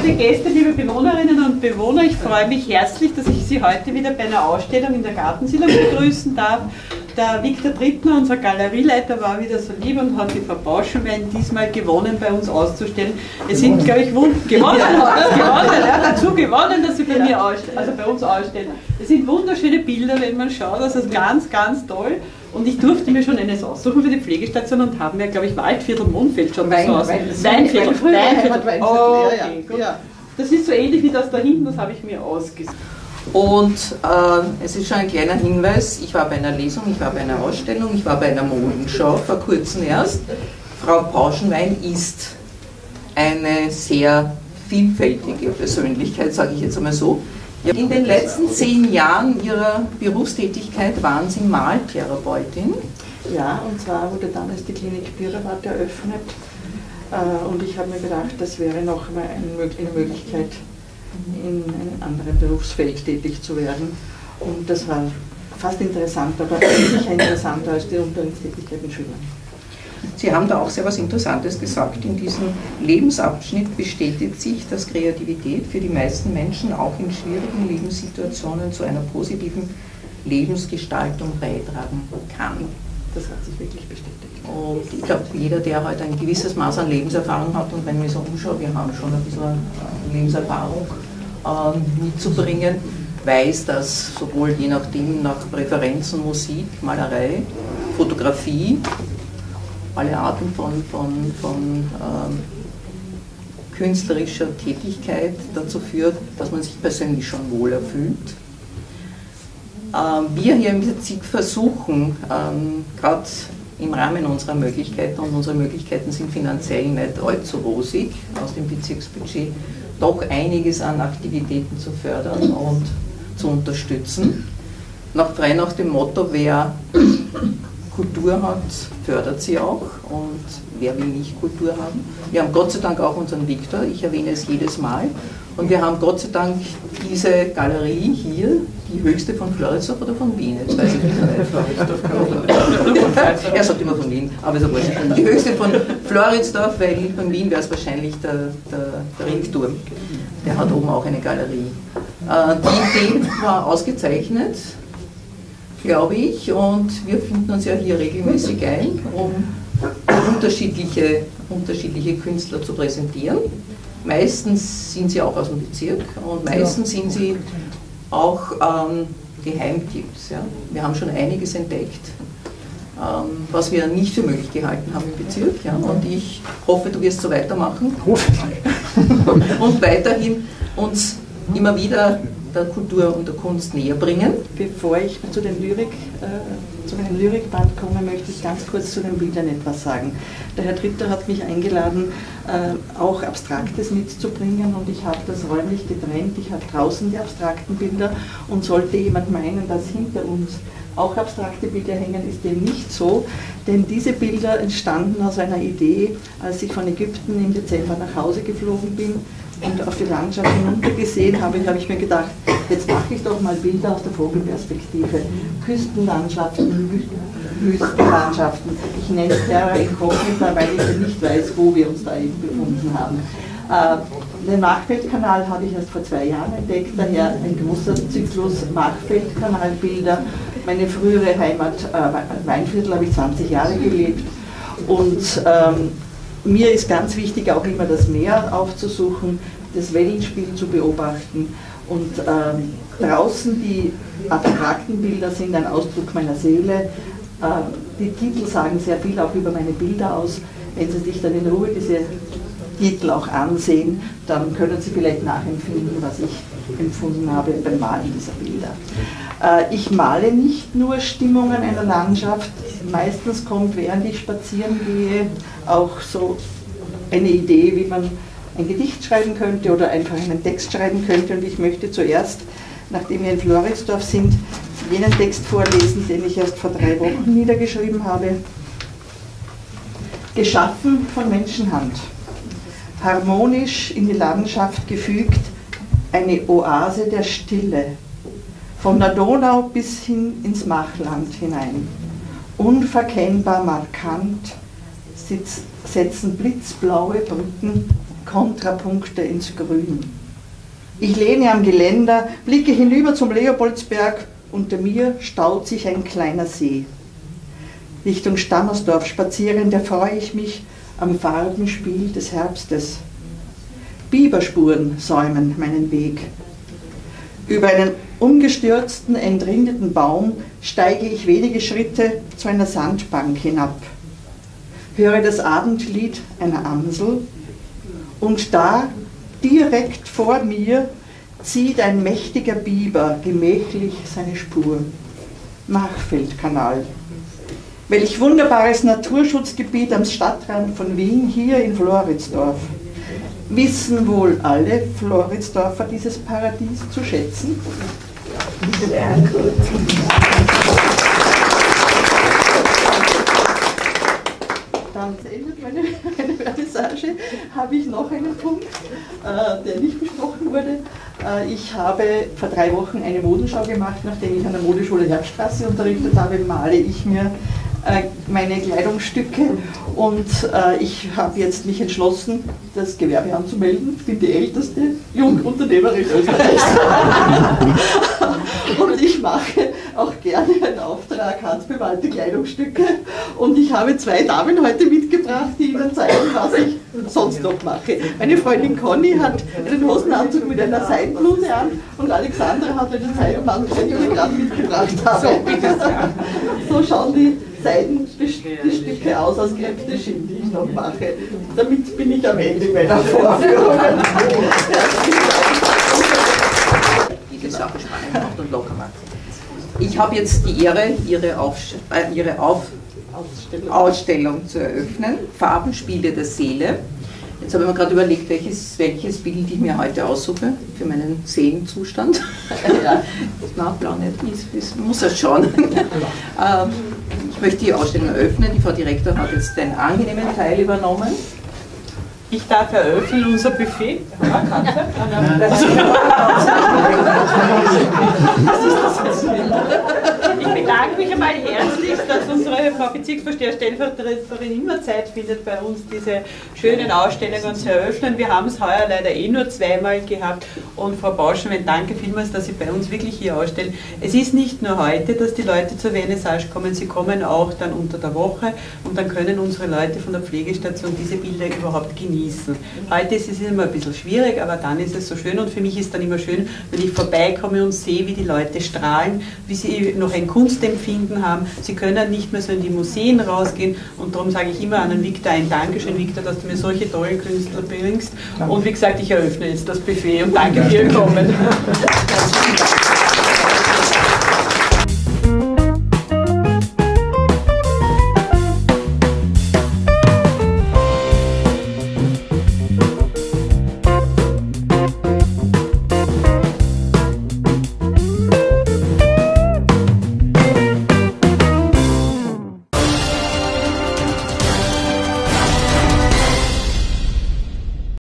liebe Gäste, liebe Bewohnerinnen und Bewohner, ich freue mich herzlich, dass ich Sie heute wieder bei einer Ausstellung in der Gartensiedlung begrüßen darf. Der Viktor Trittner, unser Galerieleiter, war wieder so lieb und hat die Frau Pauschenwein diesmal gewonnen, bei uns auszustellen. Es sind, glaube ich, dazu gewonnen, dass sie bei mir ausstellen, also bei uns ausstellen. Es sind wunderschöne Bilder, wenn man schaut, also ganz, ganz toll. Und ich durfte mir schon eines aussuchen für die Pflegestation und haben mir, glaube ich, Waldviertel Mondfeld schon so aus. Weinviertel. Okay, gut. Ja. Das ist so ähnlich wie das da hinten, das habe ich mir ausgesucht. Und es ist schon ein kleiner Hinweis, ich war bei einer Lesung, ich war bei einer Ausstellung, ich war bei einer Modenschau vor kurzem erst. Frau Pauschenwein ist eine sehr vielfältige Persönlichkeit, sage ich jetzt einmal so. In den letzten 10 Jahren Ihrer Berufstätigkeit waren Sie Maltherapeutin. Ja, und zwar wurde damals die Klinik Bürgerwart eröffnet und ich habe mir gedacht, das wäre noch mal eine Möglichkeit, in einem anderen Berufsfeld tätig zu werden. Und das war fast interessanter, aber sicher interessanter als die Unterrichtstätigkeit mit Schülern. Sie haben da auch sehr was Interessantes gesagt. In diesem Lebensabschnitt bestätigt sich, dass Kreativität für die meisten Menschen auch in schwierigen Lebenssituationen zu einer positiven Lebensgestaltung beitragen kann. Das hat sich wirklich bestätigt. Und ich glaube, jeder, der heute ein gewisses Maß an Lebenserfahrung hat, und wenn ich mich so umschaue, wir haben schon ein bisschen Lebenserfahrung mitzubringen, weiß, dass sowohl je nachdem nach Präferenzen Musik, Malerei, Fotografie, alle Arten von künstlerischer Tätigkeit dazu führt, dass man sich persönlich schon wohler fühlt. Wir hier im Bezirk versuchen, gerade im Rahmen unserer Möglichkeiten, und unsere Möglichkeiten sind finanziell nicht allzu rosig, aus dem Bezirksbudget doch einiges an Aktivitäten zu fördern und zu unterstützen. Frei nach dem Motto, wer Kultur hat, fördert sie auch, und wer will nicht Kultur haben. Wir haben Gott sei Dank auch unseren Viktor, ich erwähne es jedes Mal, und wir haben Gott sei Dank diese Galerie hier, die höchste von Floridsdorf oder von Wien, jetzt weiß ich nicht. Er sagt immer von Wien, aber ist ja wurscht. Die höchste von Floridsdorf, weil von Wien wäre es wahrscheinlich der Ringturm. Der hat oben auch eine Galerie. Die Idee war ausgezeichnet, glaube ich, und wir finden uns ja hier regelmäßig ein, um unterschiedliche Künstler zu präsentieren. Meistens sind sie auch aus dem Bezirk und meistens sind sie auch Geheimtipps. Ja. Wir haben schon einiges entdeckt, was wir nicht für möglich gehalten haben im Bezirk. Ja. Und ich hoffe, du wirst so weitermachen und weiterhin uns immer wieder der Kultur und der Kunst näher bringen. Bevor ich zu dem Lyrikband komme, möchte ich ganz kurz zu den Bildern etwas sagen. Der Herr Tritter hat mich eingeladen, auch Abstraktes mitzubringen, und ich habe das räumlich getrennt. Ich habe draußen die abstrakten Bilder, und sollte jemand meinen, dass hinter uns auch abstrakte Bilder hängen, ist dem nicht so, denn diese Bilder entstanden aus einer Idee, als ich von Ägypten im Dezember nach Hause geflogen bin und auf die Landschaft hinuntergesehen habe, habe ich mir gedacht, jetzt mache ich doch mal Bilder aus der Vogelperspektive. Küstenlandschaften, Wüstenlandschaften. Ich nenne es Terra Incognita, weil ich ja nicht weiß, wo wir uns da eben befunden haben. Den Machfeldkanal habe ich erst vor 2 Jahren entdeckt, daher ein großer Zyklus Machfeldkanalbilder. Meine frühere Heimat Weinviertel habe ich 20 Jahre gelebt, und mir ist ganz wichtig, auch immer das Meer aufzusuchen, das Wellenspiel zu beobachten, und draußen die abstrakten Bilder sind ein Ausdruck meiner Seele. Die Titel sagen sehr viel auch über meine Bilder aus. Wenn Sie sich dann in Ruhe diese Titel auch ansehen, dann können Sie vielleicht nachempfinden, was ich empfunden habe beim Malen dieser Bilder. Ich male nicht nur Stimmungen einer Landschaft, meistens kommt, während ich spazieren gehe, auch so eine Idee, wie man ein Gedicht schreiben könnte oder einfach einen Text schreiben könnte, und ich möchte zuerst, nachdem wir in Floridsdorf sind, jenen Text vorlesen, den ich erst vor 3 Wochen niedergeschrieben habe. Geschaffen von Menschenhand, harmonisch in die Landschaft gefügt, eine Oase der Stille, von der Donau bis hin ins Machland hinein. Unverkennbar markant setzen blitzblaue Brücken Kontrapunkte ins Grün. Ich lehne am Geländer, blicke hinüber zum Leopoldsberg, unter mir staut sich ein kleiner See. Richtung Stammersdorf spazierend erfreue ich mich am Farbenspiel des Herbstes. Biberspuren säumen meinen Weg. Über einen umgestürzten, entrindeten Baum steige ich wenige Schritte zu einer Sandbank hinab, höre das Abendlied einer Amsel und da, direkt vor mir, zieht ein mächtiger Biber gemächlich seine Spur. Machfeldkanal. Welch wunderbares Naturschutzgebiet am Stadtrand von Wien, hier in Floridsdorf. Wissen wohl alle Floridsdorfer dieses Paradies zu schätzen? Sehr gut. Dann endet meine Vernissage. Habe ich noch einen Punkt, der nicht besprochen wurde. Ich habe vor 3 Wochen eine Modenschau gemacht, nachdem ich an der Modeschule Herbststraße unterrichtet habe, male ich mir meine Kleidungsstücke und ich habe jetzt mich entschlossen, das Gewerbe anzumelden. Ich bin die älteste Jungunternehmerin Österreichs. Und ich mache auch gerne einen Auftrag, handbemalte Kleidungsstücke. Und ich habe 2 Damen heute mitgebracht, die Ihnen zeigen, was ich sonst noch mache. Meine Freundin Conny hat einen Hosenanzug mit einer Seidenbluse an und Alexandra hat einen Seidenmantel, den ich mir gerade mitgebracht habe. So schauen die Seidenstücke aus Kräfteschirm, die ich noch mache. Damit bin ich am Ende meiner Vorführung. Diese Sache spannend macht und locker macht. Ich habe jetzt die Ehre, Ihre Ausstellung zu eröffnen, Farbenspiele der Seele. Jetzt habe ich mir gerade überlegt, welches Bild ich mir heute aussuche für meinen Seelenzustand. Ja. Na, blau nicht, muss er schon. Ich möchte die Ausstellung eröffnen. Die Frau Direktor hat jetzt den angenehmen Teil übernommen. Ich darf eröffnen unser Buffet. Ja, kannst du? Ich bedanke mich einmal herzlichst, dass unsere Frau Bezirksvorsteher Stellvertreterin immer Zeit findet, bei uns diese schönen Ausstellungen zu eröffnen. Wir haben es heuer leider nur 2-mal gehabt. Und Frau Bauschenwein, danke vielmals, dass Sie bei uns wirklich hier ausstellen. Es ist nicht nur heute, dass die Leute zur Vernissage kommen, sie kommen auch dann unter der Woche und dann können unsere Leute von der Pflegestation diese Bilder überhaupt genießen. Heute ist es immer ein bisschen schwierig, aber dann ist es so schön und für mich ist dann immer schön, wenn ich vorbeikomme und sehe, wie die Leute strahlen, wie sie noch ein Kunstempfinden haben. Sie können nicht mehr so in die Museen rausgehen und darum sage ich immer an den Victor ein Dankeschön, Victor, dass du mir solche tollen Künstler bringst. Und wie gesagt, ich eröffne jetzt das Buffet und danke für Ihr Kommen.